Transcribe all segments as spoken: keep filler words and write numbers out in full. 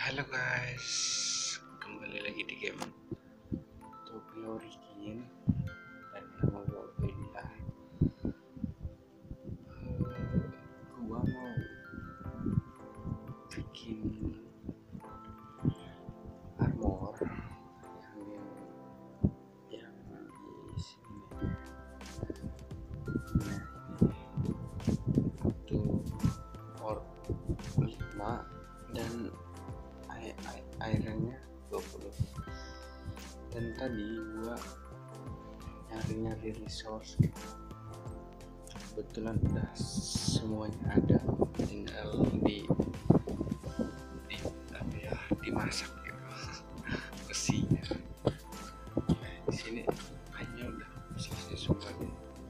Halo guys, kembali lagi di game Tokyo Origin dan nama gue Ubaidillah. Uh, gua mau bikin armor yang yang di sini. Nah, itu orb lima dan airnya dua puluh. Dan tadi gua nyari-nyari resource, kebetulan udah semuanya ada, tinggal di di apa ya dimasak gitu besinya. Di sini hanya udah selesai semuanya,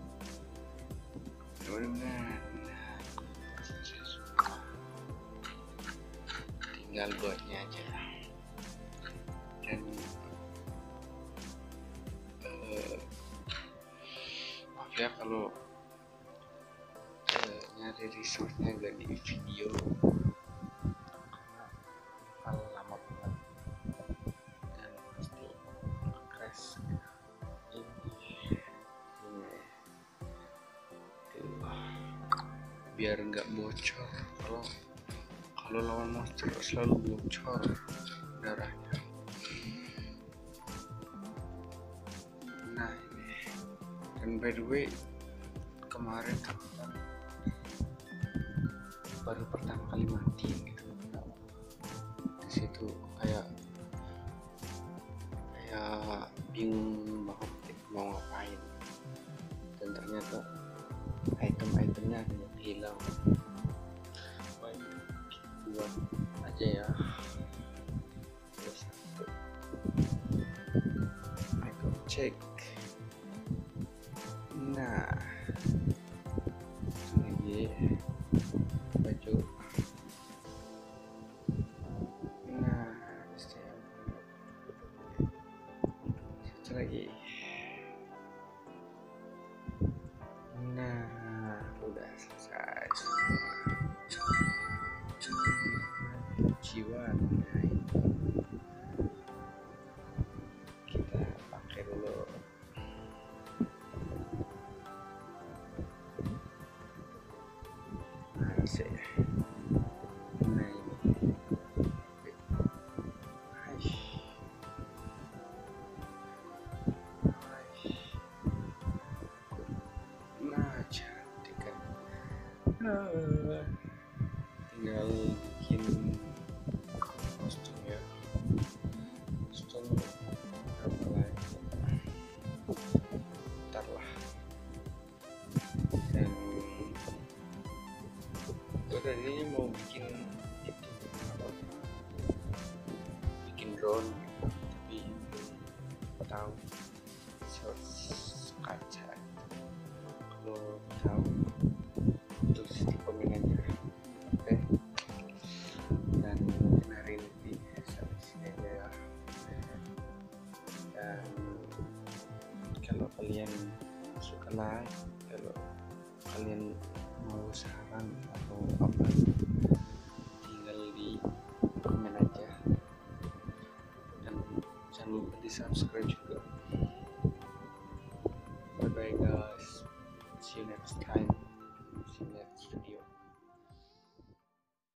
benar nah selesai semua, tinggal buatnya aja. Dan uh, maaf ya kalau uh, nyari resource-nya gak di video karena bakal lama banget dan pasti crash ini ini tuh, biar nggak bocor. Kalau kalau lawan monster selalu bocor darahnya. Nah ini, dan by the way kemarin aku kan baru pertama kali mati gitu. Di situ kayak kayak bingung banget gitu, mau ngapain, dan ternyata item-itemnya ada yang hilang. Wah, buat aja ya. Satu item check. Nah lagi baju. Nah satu lagi. Nah udah selesai jiwa. Nah itu kita pakai dulu. Nah sih, nah ini Aish. Aish. Nah cantik kan. Nah, tinggal bikin kostum ya, kostum apa lagi ntar lah. Dan gue tadinya mau bikin itu apa, bikin drone gitu, tapi tahu source kaca. Kalau tahu tulis di komen aja, oke okay? Dan mungkin hari ini sampai sini aja ya. Dan kalau kalian suka like, kalau kalian mau saran atau apa, tinggal di komen aja, dan jangan lupa di subscribe juga. Bye bye guys, see you next time.